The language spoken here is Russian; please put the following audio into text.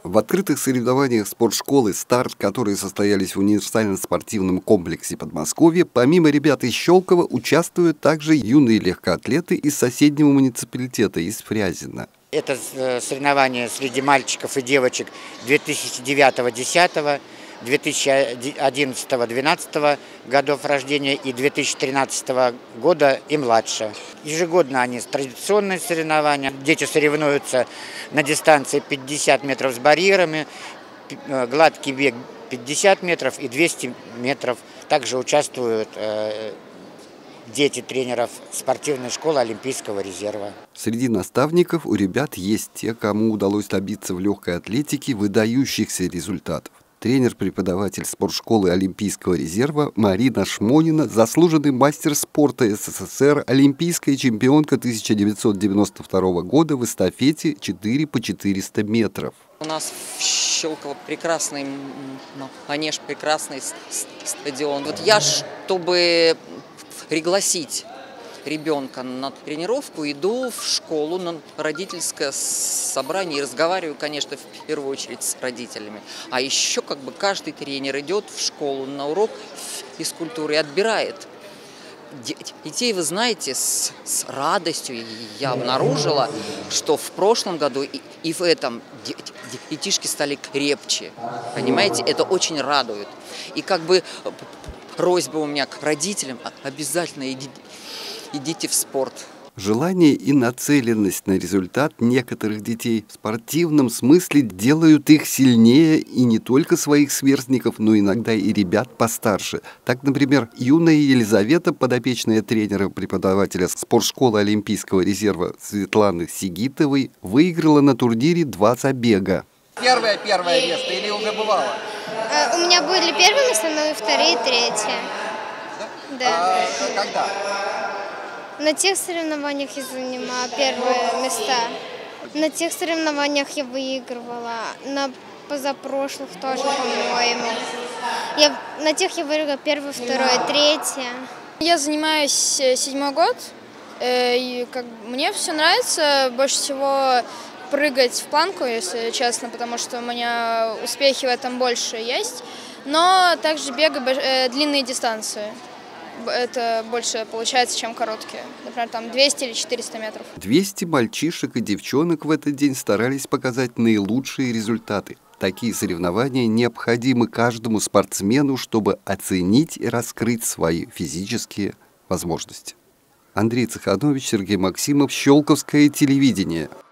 В открытых соревнованиях спортшколы «Старт», которые состоялись в универсально-спортивном комплексе Подмосковья, помимо ребят из Щелково, участвуют также юные легкоатлеты из соседнего муниципалитета, из Фрязино. Это соревнования среди мальчиков и девочек 2009-2010, 2011-2012 годов рождения и 2013 года и младше. Ежегодно они традиционные соревнования. Дети соревнуются на дистанции 50 метров с барьерами, гладкий бег 50 метров и 200 метров. Также участвуют дети тренеров спортивной школы Олимпийского резерва. Среди наставников у ребят есть те, кому удалось добиться в легкой атлетике выдающихся результатов. Тренер-преподаватель спортшколы Олимпийского резерва Марина Шмонина, заслуженный мастер спорта СССР, олимпийская чемпионка 1992 года в эстафете 4 по 400 метров. У нас в Щелково прекрасный манеж, прекрасный стадион. Вот я, чтобы пригласить ребенка на тренировку, иду в школу на родительское собрание и разговариваю, конечно, в первую очередь с родителями. А еще каждый тренер идет в школу на урок физкультуры и отбирает детей. Вы знаете, с радостью я обнаружила, что в прошлом году и в этом детишки стали крепче. Понимаете, это очень радует. И просьба у меня к родителям: обязательно идите в спорт. Желание и нацеленность на результат некоторых детей в спортивном смысле делают их сильнее и не только своих сверстников, но иногда и ребят постарше. Так, например, юная Елизавета, подопечная тренера-преподавателя спортшколы Олимпийского резерва Светланы Сигитовой, выиграла на турнире 2 забега. Первое место или уже бывало? У меня были первые места, но и вторые, и третьи. Да. Когда? На тех соревнованиях я занимала первые места. На тех соревнованиях я выигрывала. На позапрошлых тоже, по-моему. На тех я выиграла первое, второе, третье. Я занимаюсь 7-й год. И мне все нравится. Больше всего прыгать в планку, если честно, потому что у меня успехи в этом больше есть. Но также бегаю длинные дистанции. Это больше получается, чем короткие. Например, там 200 или 400 метров. 200 мальчишек и девчонок в этот день старались показать наилучшие результаты. Такие соревнования необходимы каждому спортсмену, чтобы оценить и раскрыть свои физические возможности. Андрей Цеханович, Сергей Максимов, Щелковское телевидение.